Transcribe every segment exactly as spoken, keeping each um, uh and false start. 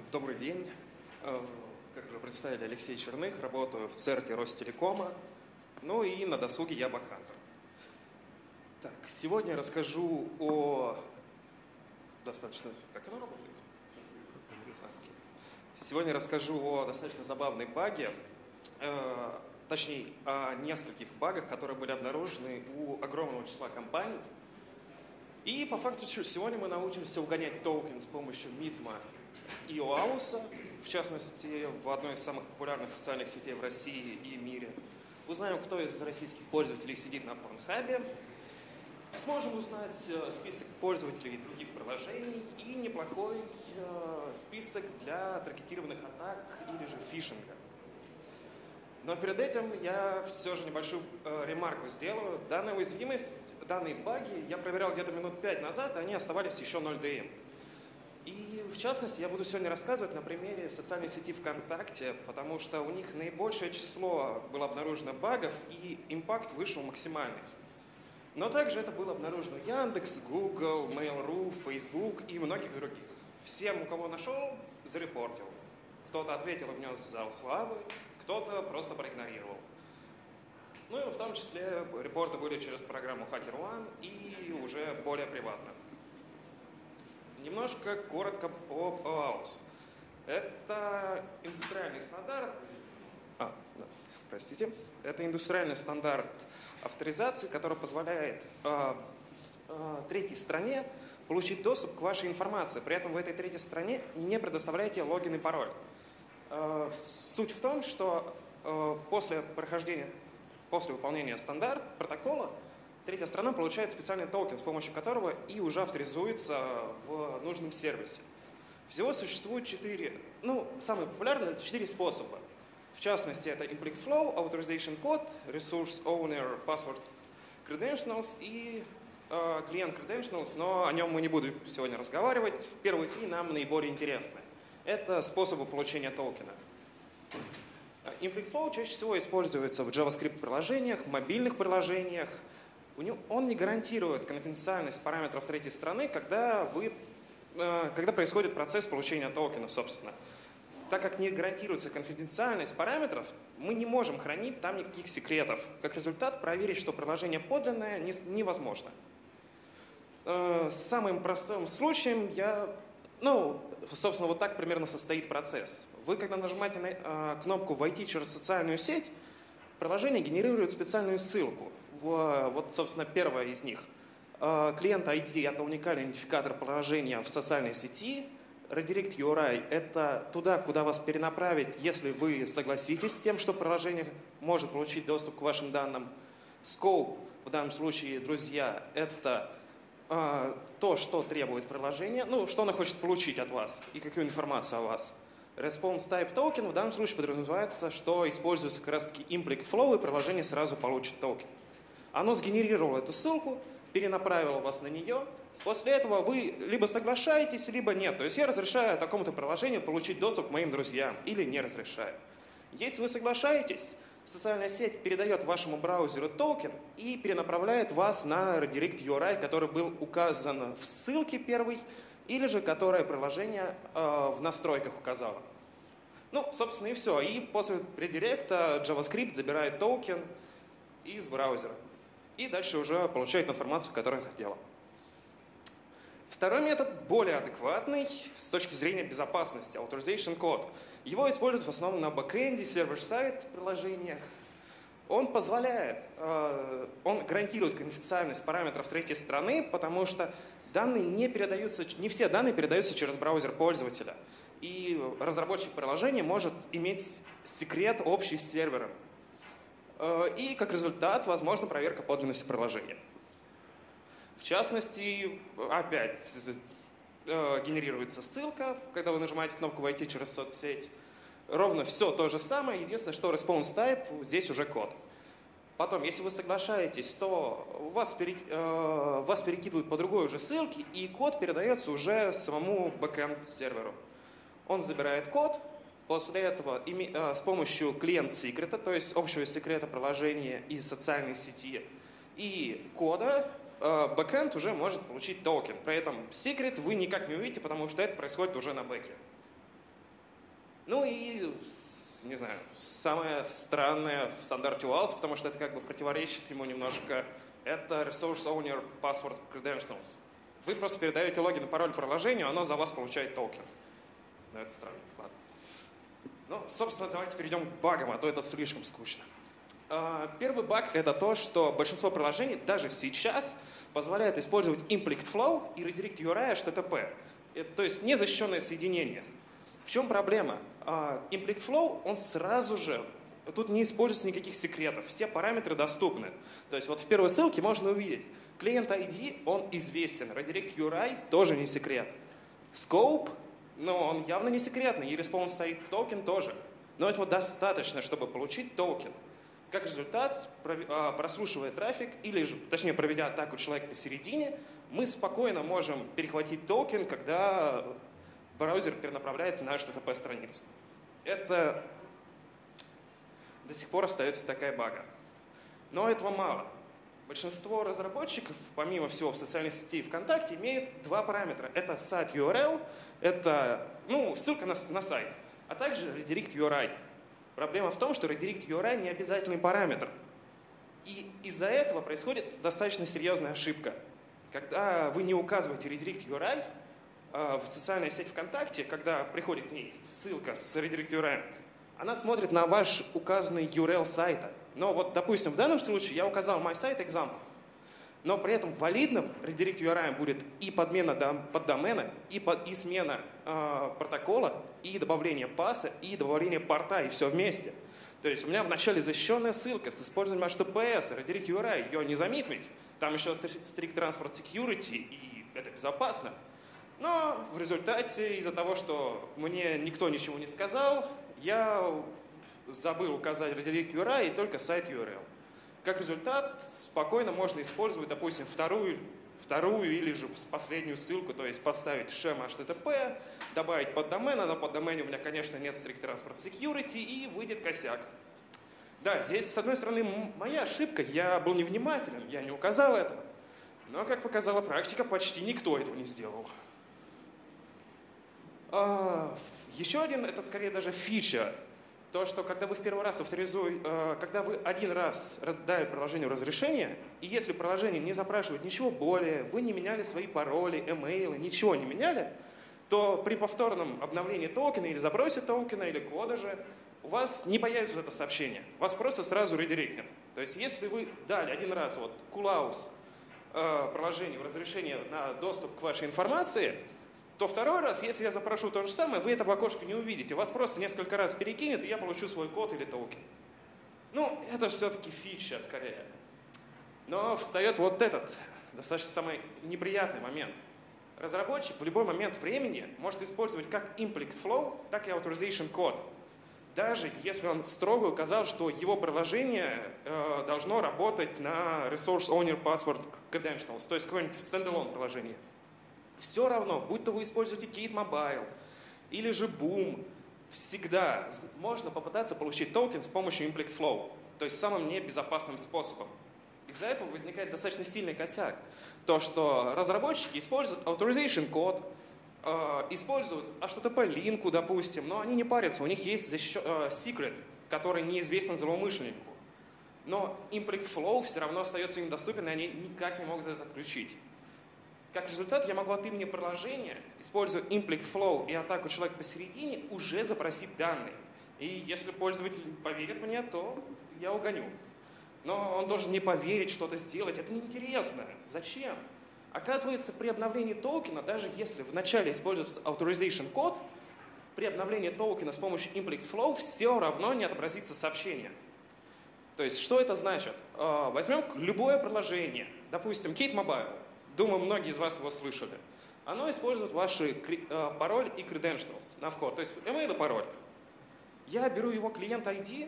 Добрый день. Как уже представили, Алексей Черных, работаю в ЦЕРТе Ростелекома, ну и на досуге я бахантер. Так, сегодня я расскажу о... Достаточно... Как оно работает? Сегодня я расскажу о достаточно забавной баге, э, точнее, о нескольких багах, которые были обнаружены у огромного числа компаний. И по факту сегодня мы научимся угонять токен с помощью митма и оауса, в частности, в одной из самых популярных социальных сетей в России и мире. Узнаем, кто из российских пользователей сидит на Порнхабе. Сможем узнать список пользователей других приложений и неплохой э, список для таргетированных атак или же фишинга. Но перед этим я все же небольшую э, ремарку сделаю. Данная уязвимость, данные баги я проверял где-то минут пять назад, и они оставались еще ноль ди эм. И в частности, я буду сегодня рассказывать на примере социальной сети ВКонтакте, потому что у них наибольшее число было обнаружено багов, и импакт вышел максимальный. Но также это было обнаружено Яндекс, Google, Mail.ru, Facebook и многих других. Всем, у кого нашел, зарепортил. Кто-то ответил и внес в зал славы, кто-то просто проигнорировал. Ну и в том числе репорты были через программу HackerOne и уже более приватно. Немножко коротко об оаус. Это индустриальный стандарт. А, да, простите. Это индустриальный стандарт авторизации, который позволяет э, э, третьей стране получить доступ к вашей информации. При этом в этой третьей стране не предоставляете логин и пароль. Э, суть в том, что э, после прохождения, после выполнения стандарт протокола, третья страна получает специальный токен, с помощью которого и уже авторизуется в нужном сервисе. Всего существует четыре, ну, самые популярные это четыре способа. В частности, это Implic Flow, Authorization Code, Resource Owner, Password Credentials и э, Client Credentials, но о нем мы не будем сегодня разговаривать. Первые три нам наиболее интересны. Это способы получения токена. Implic Flow чаще всего используется в JavaScript-приложениях, мобильных приложениях. Он не гарантирует конфиденциальность параметров третьей страны, когда, вы, э, когда происходит процесс получения токена, собственно. Так как не гарантируется конфиденциальность параметров, мы не можем хранить там никаких секретов. Как результат, проверить, что приложение подлинное, невозможно. Самым простым случаем я, ну, собственно, вот так примерно состоит процесс. Вы, когда нажимаете на кнопку «Войти через социальную сеть», приложение генерирует специальную ссылку. Вот, собственно, первая из них. Клиент ай ди – это уникальный идентификатор приложения в социальной сети. Redirect ю ар ай – это туда, куда вас перенаправить, если вы согласитесь с тем, что приложение может получить доступ к вашим данным. Scope, в данном случае, друзья, это э, то, что требует приложение, ну, что оно хочет получить от вас и какую информацию о вас. Response Type Token в данном случае подразумевается, что используется как раз-таки Implic Flow, и приложение сразу получит токен. Оно сгенерировало эту ссылку, перенаправило вас на нее. После этого вы либо соглашаетесь, либо нет. То есть я разрешаю такому-то приложению получить доступ к моим друзьям или не разрешаю. Если вы соглашаетесь, социальная сеть передает вашему браузеру токен и перенаправляет вас на Redirect ю ар ай, который был указан в ссылке первой, или же которое приложение э, в настройках указало. Ну, собственно, и все. И после редиректа JavaScript забирает токен из браузера. И дальше уже получает информацию, которую хотела. Второй метод более адекватный с точки зрения безопасности, Authorization Code. Его используют в основном на бэкэнде, сервер-сайт приложениях. Он позволяет, э, он гарантирует конфиденциальность параметров третьей страны, потому что данные не передаются, не все данные передаются через браузер пользователя. И разработчик приложения может иметь секрет общий с сервером. Э, и как результат, возможна проверка подлинности приложения. В частности, опять э, генерируется ссылка, когда вы нажимаете кнопку «Войти через соцсеть». Ровно все то же самое, единственное, что response type, здесь уже код. Потом, если вы соглашаетесь, то вас, пере, э, вас перекидывают по другой уже ссылке, и код передается уже самому бэкэнд-серверу. Он забирает код, после этого име, э, с помощью клиент-секрета, то есть общего секрета приложения из социальной сети, и кода, бэкэнд уже может получить токен. При этом секрет вы никак не увидите, потому что это происходит уже на бэке. Ну и, не знаю, самое странное в стандарте у Wallace, потому что это как бы противоречит ему немножко, это Resource Owner Password Credentials. Вы просто передаете логин и пароль приложению, оно за вас получает токен. Ну, это странно. Ладно. Ну, собственно, давайте перейдем к багам, а то это слишком скучно. Первый баг — это то, что большинство приложений даже сейчас позволяют использовать Implicit Flow и Redirect ю ар ай эйч ти ти пи. Это, то есть незащищенное соединение. В чем проблема? Implicit Flow, он сразу же, тут не используется никаких секретов, все параметры доступны. То есть вот в первой ссылке можно увидеть, клиент ай ди, он известен, Redirect ю ар ай тоже не секрет. Scope, ну, он явно не секретный, и Response Type токен тоже. Но этого достаточно, чтобы получить токен. Как результат, прослушивая трафик, или же, точнее, проведя атаку человека посередине, мы спокойно можем перехватить токен, когда браузер перенаправляется на эйч ти ти пи-страницу. Это до сих пор остается такая бага. Но этого мало. Большинство разработчиков, помимо всего в социальной сети ВКонтакте, имеют два параметра. Это сайт ю ар эл, это ну, ссылка на, на сайт, а также Redirect ю ар ай. Проблема в том, что Redirect ю ар ай не обязательный параметр. И из-за этого происходит достаточно серьезная ошибка. Когда вы не указываете Redirect ю ар ай в социальной сети ВКонтакте, когда приходит к ней ссылка с Redirect ю ар ай, она смотрит на ваш указанный ю ар эл сайта. Но вот, допустим, в данном случае я указал my site example, но при этом валидным Redirect ю ар ай будет и подмена поддомена, и, под, и смена э, протокола, и добавление паса, и добавление порта, и все вместе. То есть у меня вначале защищенная ссылка с использованием эйч ти ти пи эс, Redirect ю ар ай, ее не замитмить. Там еще Strict Transport Security, и это безопасно. Но в результате, из-за того, что мне никто ничего не сказал, я забыл указать Redirect ю ар ай и только сайт ю ар эл. Как результат, спокойно можно использовать, допустим, вторую, вторую или же последнюю ссылку, то есть подставить шем эйч ти ти пи, добавить поддомен, а на поддомене у меня, конечно, нет Strict Transport Security, и выйдет косяк. Да, здесь, с одной стороны, моя ошибка, я был невнимателен, я не указал этого. Но, как показала практика, почти никто этого не сделал. А, еще один, это скорее даже фича. То, что когда вы в первый раз авторизуете, когда вы один раз дали приложению разрешение, и если приложение не запрашивает ничего более, вы не меняли свои пароли, эмейлы, ничего не меняли, то при повторном обновлении токена или запросе токена или кода же у вас не появится вот это сообщение. Вас просто сразу редиректнет. То есть если вы дали один раз вот кулаус приложению разрешение на доступ к вашей информации, то второй раз, если я запрошу то же самое, вы это в окошко не увидите. Вас просто несколько раз перекинет, и я получу свой код или токен. Ну, это все-таки фича скорее. Но встает вот этот, достаточно самый неприятный момент. Разработчик в любой момент времени может использовать как Implicit Flow, так и Authorization код. Даже если он строго указал, что его приложение э, должно работать на Resource Owner Password Credentials, то есть какое-нибудь стендалон приложение. Все равно, будь то вы используете Kate Mobile или же Boom, всегда можно попытаться получить токен с помощью Implicit Flow, то есть самым небезопасным способом. Из-за этого возникает достаточно сильный косяк. То, что разработчики используют Authorization код, э, используют эйч ти ти пи-линку, допустим, но они не парятся, у них есть защищен, э, secret, который неизвестен злоумышленнику. Но Implicit Flow все равно остается им доступен, и они никак не могут это отключить. Как результат, я могу от имени приложения, используя Implicit Flow и атаку человека посередине, уже запросить данные. И если пользователь поверит мне, то я угоню. Но он должен не поверить, что-то сделать. Это неинтересно. Зачем? Оказывается, при обновлении токена, даже если вначале используется Authorization код, при обновлении токена с помощью Implicit Flow все равно не отобразится сообщение. То есть, что это значит? Возьмем любое приложение, допустим, Kate Mobile. Думаю, многие из вас его слышали. Оно использует ваши э, пароль и credentials на вход, то есть email и пароль. Я беру его клиент ай ди,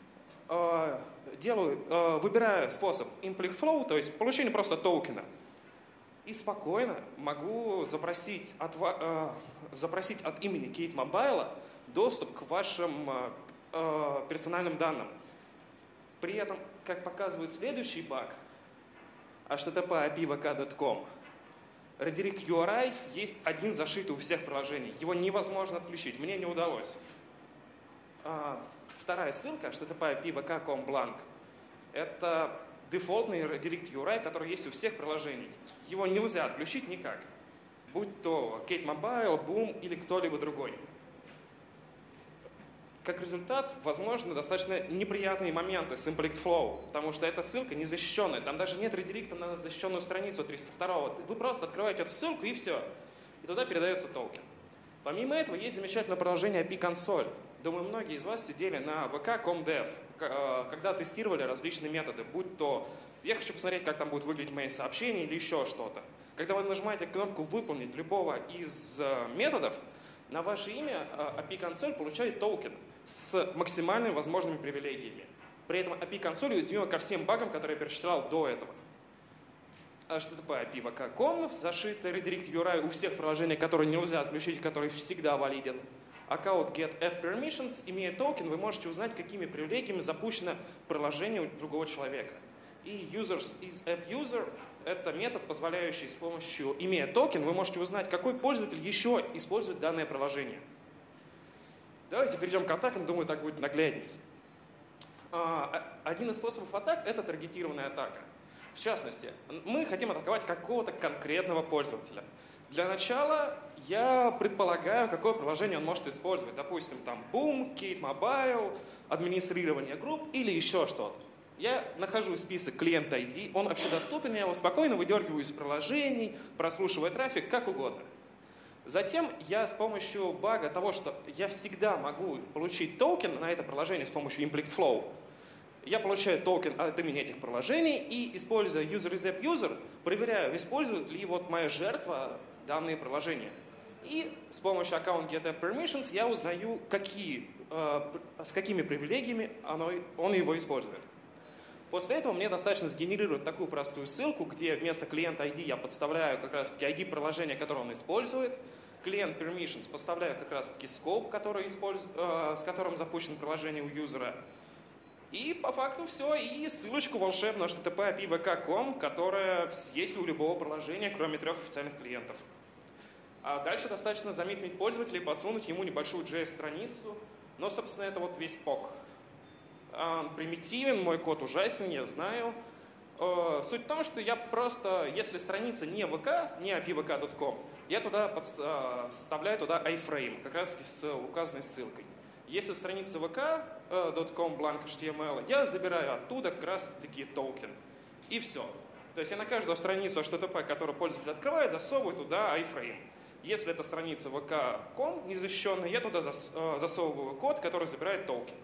э, делаю, э, выбираю способ Implicit Flow, то есть получение просто токена, и спокойно могу запросить от, э, запросить от имени Kate Mobile доступ к вашим э, э, персональным данным. При этом, как показывает следующий баг, эйч ти ти пи эй пи ви кей точка ком. Redirect ю ар ай есть один зашитый у всех приложений. Его невозможно отключить. Мне не удалось. Вторая ссылка, эйч ти ти пи ай пи ви кей точка ком blank, это дефолтный redirect ю ар ай, который есть у всех приложений. Его нельзя отключить никак, будь то Kate Mobile, Boom или кто-либо другой. Как результат, возможны достаточно неприятные моменты с Implict Flow, потому что эта ссылка не защищенная, там даже нет редиректа на защищенную страницу триста два. Вы просто открываете эту ссылку и все, и туда передается токен. Помимо этого, есть замечательное приложение эй пи ай консоль. Думаю, многие из вас сидели на ви кей точка ком dev, когда тестировали различные методы, будь то я хочу посмотреть, как там будут выглядеть мои сообщения или еще что-то. Когда вы нажимаете кнопку «Выполнить» любого из методов, на ваше имя эй пи ай консоль получает токен с максимальными возможными привилегиями. При этом эй пи ай консоль уязвима ко всем багам, которые я перечислял до этого. эйч ти ти пи ай пи ви кей точка ком, зашитый redirect ю ар ай у всех приложений, которые нельзя отключить, который всегда валиден. Аккаунт get app permissions, имея токен, вы можете узнать, какими привилегиями запущено приложение у другого человека. И users is app user — это метод, позволяющий с помощью, имея токен, вы можете узнать, какой пользователь еще использует данное приложение. Давайте перейдем к атакам, думаю, так будет наглядней. Один из способов атак — это таргетированная атака. В частности, мы хотим атаковать какого-то конкретного пользователя. Для начала я предполагаю, какое приложение он может использовать. Допустим, там Boom, Kate Mobile, администрирование групп или еще что-то. Я нахожу список клиент ай ди, он общедоступен, я его спокойно выдергиваю из приложений, прослушивая трафик, как угодно. Затем я с помощью бага того, что я всегда могу получить токен на это приложение с помощью Implict Flow, я получаю токен от имени этих приложений и, используя user is app user, проверяю, использует ли вот моя жертва данные приложения. И с помощью аккаунт get app permissions я узнаю, какие, э, с какими привилегиями оно, он его использует. После этого мне достаточно сгенерировать такую простую ссылку, где вместо клиент ай ди я подставляю как раз-таки ай ди приложения, которое он использует, клиент permissions подставляю как раз-таки scope, который использ... э, с которым запущено приложение у юзера. И по факту все, и ссылочку волшебную эйч ти ти пи ай пи ви кей точка ком, которая есть у любого приложения, кроме трех официальных клиентов. А дальше достаточно заметить пользователя и подсунуть ему небольшую джей эс-страницу. Но, собственно, это вот весь пок. Он примитивен, мой код ужасен, я знаю. Суть в том, что я просто, если страница не ви кей, не эй пи ви кей точка ком, я туда подставляю туда iframe, как раз с указанной ссылкой. Если страница ви кей точка ком blank эйч ти эм эл, я забираю оттуда как раз таки токен. И все. То есть я на каждую страницу эйч ти ти пи, которую пользователь открывает, засовываю туда iframe. Если это страница ви кей точка ком незащищенная, я туда засовываю код, который забирает токен.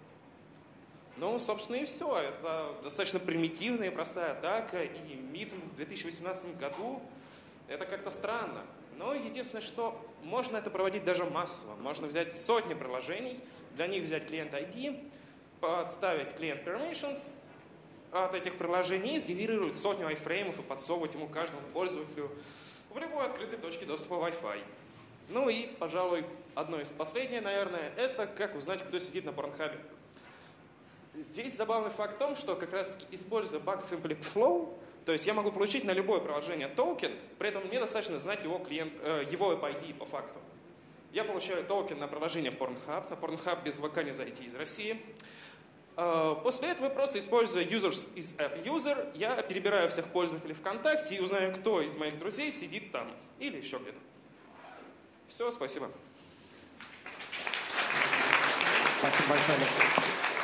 Ну, собственно, и все. Это достаточно примитивная и простая атака. И митинг в две тысячи восемнадцатом году — это как-то странно. Но единственное, что можно это проводить даже массово. Можно взять сотни приложений, для них взять клиент ай ди, подставить клиент permissions от этих приложений и сгенерировать сотню айфреймов и подсовывать ему каждому пользователю в любой открытой точке доступа Wi-Fi. Ну и, пожалуй, одно из последнее, наверное, это как узнать, кто сидит на Порнхабе. Здесь забавный факт в том, что как раз-таки используя баг Implict Flow, то есть я могу получить на любое приложение токен, при этом мне достаточно знать его, клиент, э, его эп ай ди по факту. Я получаю токен на приложение Pornhub, на Pornhub без ви кей не зайти из России. Э, после этого, просто используя users is app user, я перебираю всех пользователей ВКонтакте и узнаю, кто из моих друзей сидит там или еще где-то. Все, спасибо. Спасибо большое, Алексей.